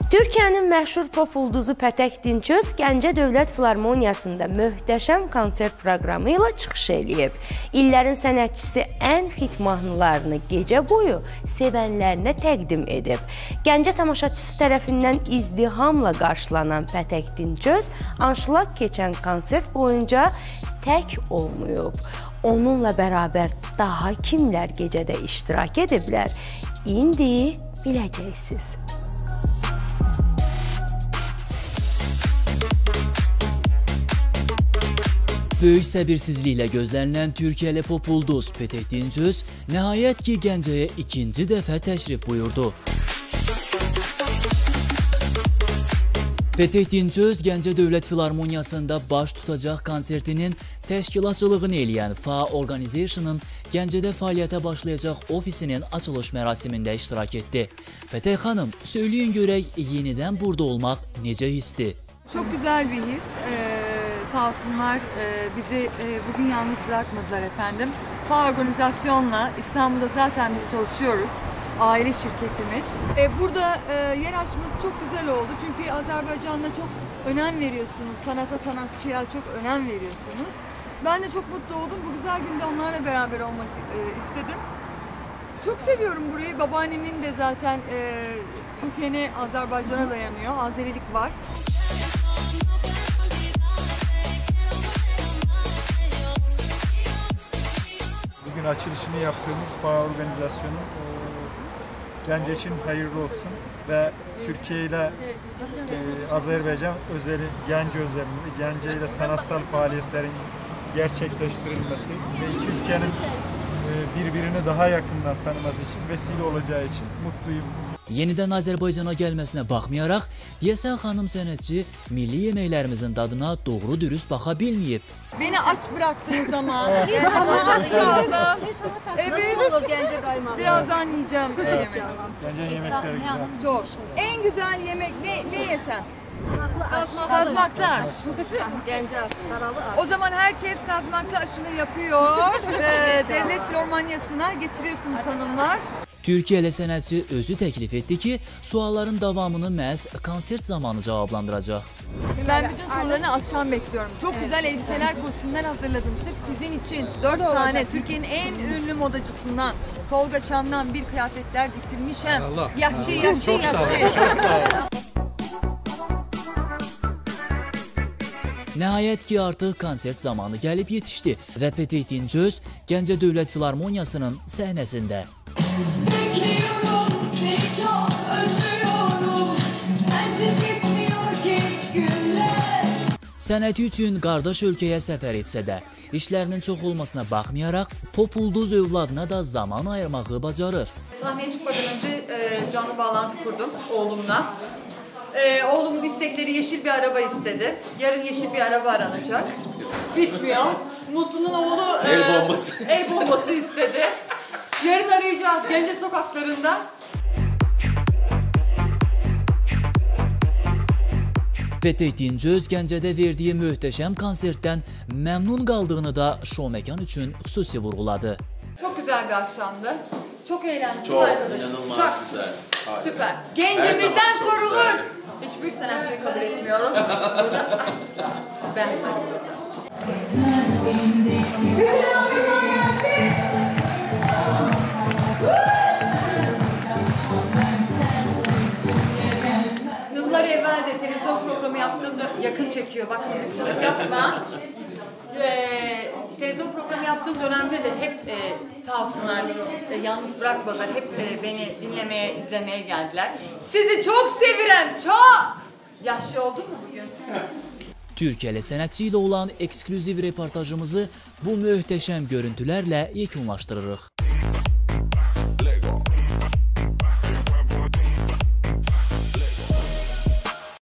Türkiyənin məşhur pop ulduzu Pətək Dinçöz Gəncə Dövlət Filarmoniyasında möhtəşəm konsert proqramı ilə çıxış eləyib. İllərin sənətçisi ən xit mahnılarını gecə boyu sevənlərinə təqdim edib. Gəncə tamaşaçısı tərəfindən izdihamla qarşılanan Pətək Dinçöz anşlaq keçən konsert boyunca tək olmayıb. Onunla bərabər daha kimlər gecədə iştirak ediblər? İndi biləcəksiniz. Böyük səbirsizliklə gözlənilən Türkiyəli pop ulduz Pətək Dinçöz nəhayət ki Gəncəyə ikinci dəfə təşrif buyurdu. Pətək Dinçöz Gəncə Dövlət Filarmoniyasında baş tutacaq konsertinin təşkilatçılığını eləyən FA Organization'ın Gəncədə fəaliyyətə başlayacaq ofisinin açılış mərasimində iştirak etdi. Pətək xanım, söyləyin görək yenidən burada olmaq necə hisdir? Çok güzel bir his. Sağ olsunlar bizi bugün yalnız bırakmadılar efendim. FA Organizasyon'la İstanbul'da zaten biz çalışıyoruz. Aile şirketimiz. Burada yer açması çok güzel oldu. Çünkü Azerbaycan'da çok önem veriyorsunuz. Sanata, sanatçıya çok önem veriyorsunuz. Ben de çok mutlu oldum. Bu güzel günde onlarla beraber olmak istedim. Çok seviyorum burayı. Babaannemin de zaten kökeni Azerbaycan'a dayanıyor. Azerilik var. Bugün açılışını yaptığımız FA Organizasyonu Gəncə için hayırlı olsun ve Türkiye ile Azerbaycan özeli, Gəncə özelinde, Gəncə ile sanatsal faaliyetlerin gerçekleştirilmesi ve iki ülkenin birbirini daha yakından tanıması için vesile olacağı için mutluyum. Yenidən Azərbaycana gəlməsinə baxmayaraq, deyəsən xanım sənətçi milli yeməklərimizin dadına doğru dürüst baxa bilməyib. Beni aç bıraktınız ama. Ama aç kaldım. Evet. Birazdan yiyeceğim yemek. Bence yemekleri güzel. Çok. En güzel yemek ne yesem? Kazmaklı aş. O zaman herkes kazmaklı aşını yapıyor ve Devlet Filarmoniyası'na getiriyorsunuz hanımlar. Türkiyəli sənətçi özü təklif etdi ki, sualların davamını məhz konsert zamanı cavablandıracaq. Ben bütün sorularını akşam bekliyorum. Çok güzel elbiseler, kostümler hazırladım sırf sizin için. 4 tane Türkiye'nin en ünlü modacısından Tolga Çam'dan bir kıyafetler diktirmişim. Yaşı. Çok sağ ol. Nəhayət ki, artıq konsert zamanı gəlib yetişdi və Pətək Dinçöz Gəncə Dövlət Filarmoniyasının səhnəsində. Bekliyorum seni çok özlüyorum, sensiz geçmiyor geç günler. Sənəti üçün qardaş ölkəyə səfər etsə də, işlərinin çox olmasına baxmayaraq, pop ulduz övladına da zaman ayırmağı bacarır. Sahneye çıkmadan önce canlı bağlantı kurdum oğlumla. Oğlumun istekleri yeşil bir araba istedi. Yarın yeşil bir araba aranacak. Bitmiyor. Mutlu'nun oğlu el bombası istedi. Yarın arayacağız Gəncə sokaklarında. Pətək Dinçöz Gəncədə verdiyi möhtəşəm konsertdən məmnun qaldığını da şou-məkan üçün xüsusi vurğuladı. Çok güzel bir akşamdı. Çok eğlendim. Çok, inanılmaz güzel. Süper. Gencimizden sorulur. Hiçbir sanatçıyı kabul etmiyorum. Burada asla. Ben. Yıllar evvel de televizyon programı yaptığımda yakın çekiyor. Bak müzikçilik yapma. Televizyon programı yaptığım dönemde de hep sağ olsunlar yalnız bırakmadılar. Hep beni dinlemeye, izlemeye geldiler. Sizi çok seviyorum, çok! Yaşlı oldun mu bugün? Türkiyəli sənətçi ilə olan eksklüziv reportajımızı bu möhtəşəm görüntülərlə yekunlaşdırırıq.